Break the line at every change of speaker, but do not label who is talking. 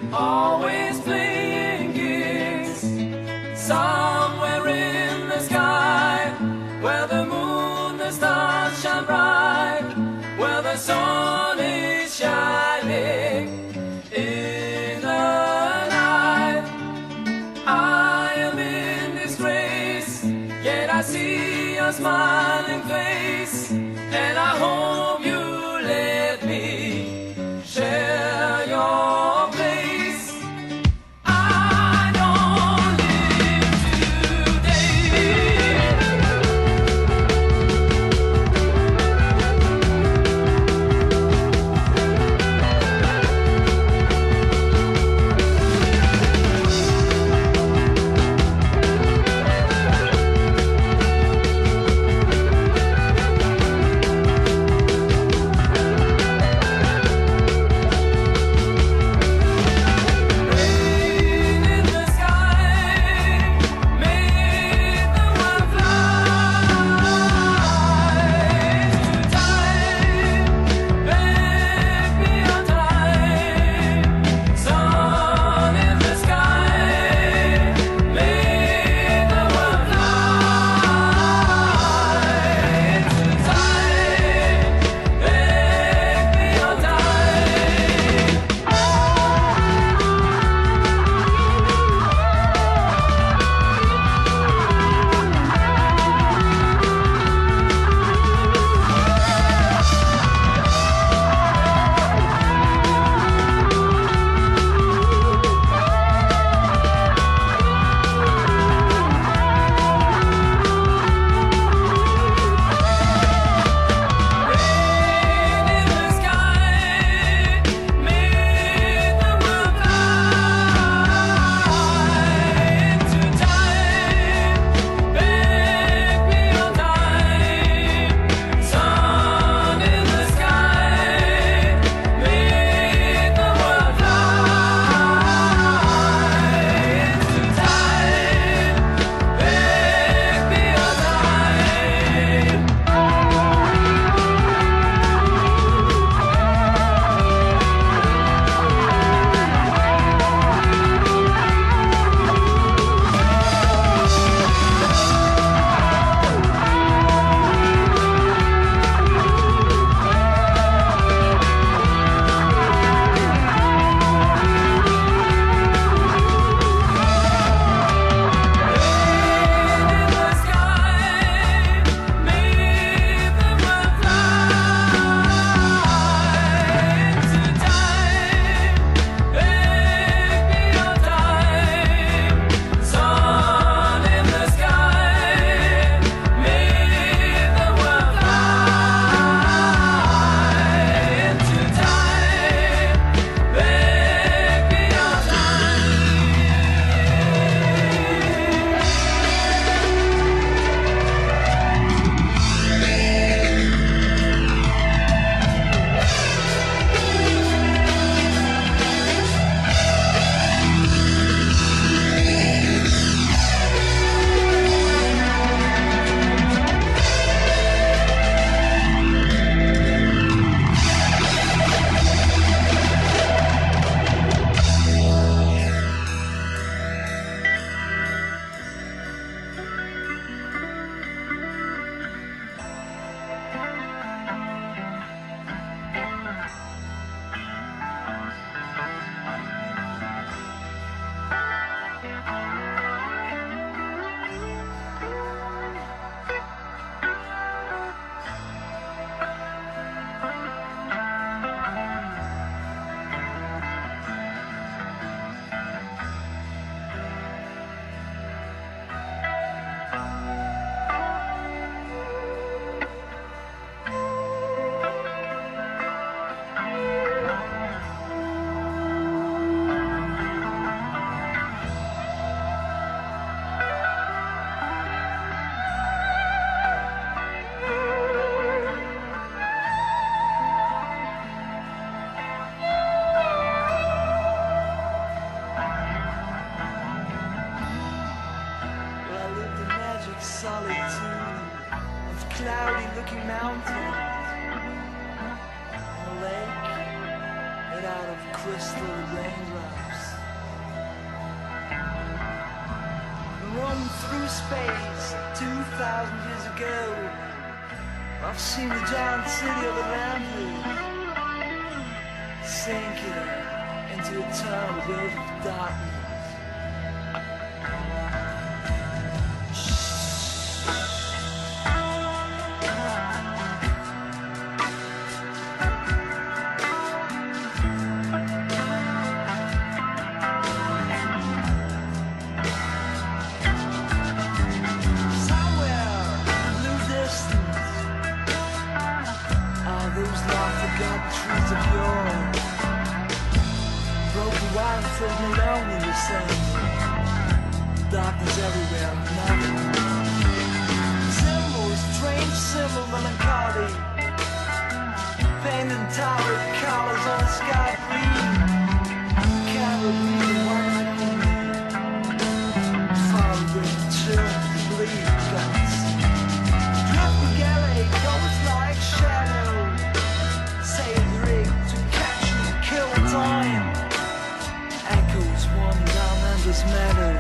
always playing gigs somewhere in the sky, where the moon, the stars shine bright, where the sun is shining in the night. I am in disgrace, yet I see your smiling face, and I hope you let me share your place. I don't live today.
cloudy-looking mountains and a lake made out of crystal raindrops. run through space 2,000 years ago. I've seen the giant city of Atlantis sinking into a tunnel built of darkness. Those long-forgotten trees of yore, broken wine fills me lonely, the same. Darkness everywhere, nothing. Symbols, strange symbol, melancholy. Paint and tower colors on the sky green. Candle green, one and only. Fire red, chill, bleed, guts. Drift galley, ghost like shadow. Time echoes one down endless meadow.